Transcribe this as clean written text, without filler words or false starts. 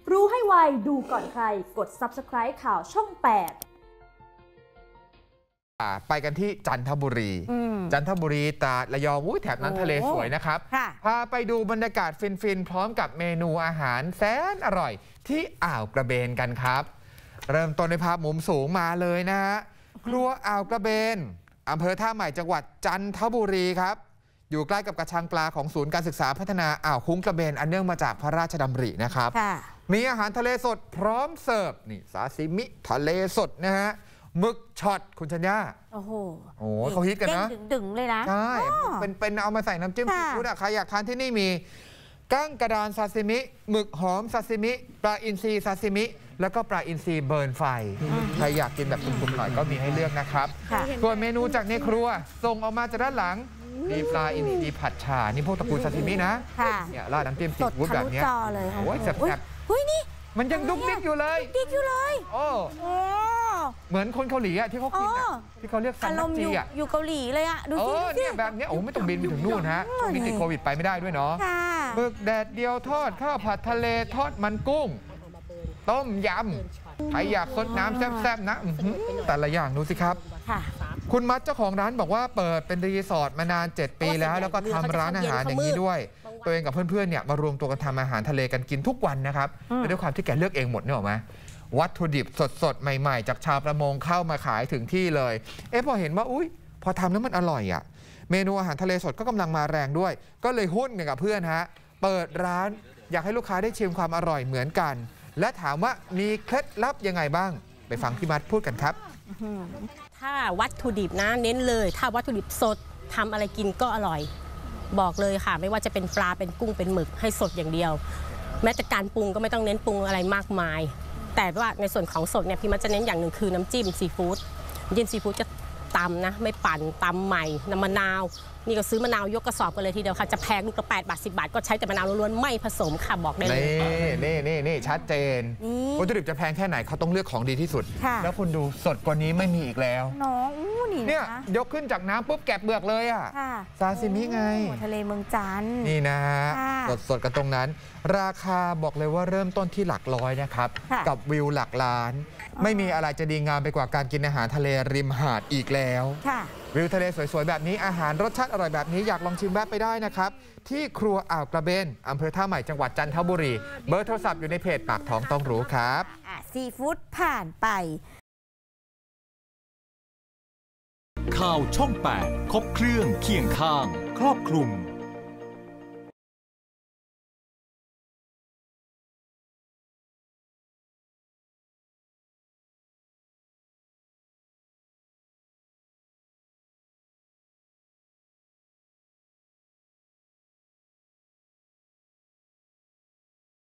รู้ให้ไวดูก่อนใครกด Subscribe ข่าวช่อง 8 ไปกันที่จันทบุรีตราดระยองแถบนั้นทะเลสวยนะครับพาไปดูบรรยากาศฟินๆพร้อมกับเมนูอาหารแสนอร่อยที่อ่าวกระเบนกันครับเริ่มต้นในภาพมุมสูงมาเลยนะฮะครัวอ่าวกระเบนอำเภอท่าใหม่จังหวัดจันทบุรีครับอยู่ใกล้กับกระชังปลาของศูนย์การศึกษาพัฒนาอ่าวคุ้งกระเบนอันเนื่องมาจากพระราชดำรินะครับมีอาหารทะเลสดพร้อมเสิร์ฟนี่ซาซิมิทะเลสดนะฮะหมึกช็อตคุณชัญญาโอ้โหเขาฮิตกันนะดึงเลยนะใช่เป็นเอามาใส่น้ำจิ้มซีฟู้ดใครอยากทานที่นี่มีกั้งกระดานซาซิมิหมึกหอมซาซิมิปลาอินทรีซาซิมิแล้วก็ปลาอินทรีเบิร์นไฟใครอยากกินแบบกลุ่มๆหน่อยก็มีให้เลือกนะครับส่วนเมนูจากในครัวส่งออกมาจากด้านหลังมีปลาอินทรีผัดฉ่านี่พวกตระกูลซาซิมินะเนี่ยราดน้ำจิ้มซีฟู้ดแบบนี้โอ้ยแซ่บเฮ้ยนี่มันยังดุ๊กดิ๊กอยู่เลยโอ้เหมือนคนเกาหลีอะที่เขากินอะที่เขาเรียกซันนักจีอะอยู่เกาหลีเลยอะดูสิเนี่ยแบบนี้โอ้ไม่ต้องบินไปถึงนู่นฮะช่วงนี้ติดโควิดไปไม่ได้ด้วยเนาะหมึกแดดเดียวทอดข้าวผัดทะเลทอดมันกุ้งต้มยำใครอยากซดน้ำแซ่บๆนะแต่ละอย่างดูสิครับคุณมัดเจ้าของร้านบอกว่าเปิดเป็นรีสอร์ทมานาน7 ปีแล้วก็ทำร้านอาหารอย่างนี้ด้วยตัวเองกับเพื่อนๆเนี่ยมารวมตัวกันทำอาหารทะเลกันกินทุกวันนะครับด้วยความที่แกเลือกเองหมดเนี่ยหรอไหมวัตถุดิบสดๆใหม่ๆจากชาวประมงเข้ามาขายถึงที่เลยพอเห็นว่าพอทำแล้วมันอร่อยอ่ะเมนูอาหารทะเลสดก็กำลังมาแรงด้วยก็เลยหุ้นกับเพื่อนฮะเปิดร้านอยากให้ลูกค้าได้ชิมความอร่อยเหมือนกันและถามว่ามีเคล็ดลับยังไงบ้างไปฟังพี่มัดพูดกันครับถ้าวัตถุดิบนะเน้นเลยถ้าวัตถุดิบสดทำอะไรกินก็อร่อยบอกเลยค่ะไม่ว่าจะเป็นปลาเป็นกุ้งเป็นหมึกให้สดอย่างเดียวแม้แต่การปรุงก็ไม่ต้องเน้นปรุงอะไรมากมายแต่ว่าในส่วนของสดเนี่ยพี่มันจะเน้นอย่างหนึ่งคือน้ำจิ้มซีฟู้ดจิ้มซีฟู้ดจะตำนะไม่ปั่นตำใหม่น้ำมะนาวนี่ก็ซื้อมะนาวยกกระสอบกันเลยทีเดียวค่ะจะแพงลูกละ8 บาท 10 บาทก็ใช้แต่มะนาวล้วนๆไม่ผสมค่ะบอกได้เลยนี่ชัดเจนวัตถุดิบจะแพงแค่ไหนเขาต้องเลือกของดีที่สุดแล้วคุณดูสดกว่านี้ไม่มีอีกแล้วน้องเนี่ยยกขึ้นจากน้ำปุ๊บแกะเปลือกเลยอ่ะซาซิมิไงทะเลเมืองจันทร์นี่นะฮะสดกันตรงนั้นราคาบอกเลยว่าเริ่มต้นที่หลักร้อยนะครับกับวิวหลักล้านไม่มีอะไรจะดีงามไปกว่าการกินอาหารทะเลริมหาดอีกแล้ววิวทะเลสวยๆแบบนี้อาหารรสชาติอร่อยแบบนี้อยากลองชิมแวะไปได้นะครับที่ครัวอ่าวกระเบนอำเภอท่าใหม่จังหวัดจันทบุรีเบอร์โทรศัพท์อยู่ในเพจปากท้องต้องรู้ครับซีฟู้ดผ่านไปข่าวช่อง 8 ครบเครื่องเคียงข้างครอบคลุม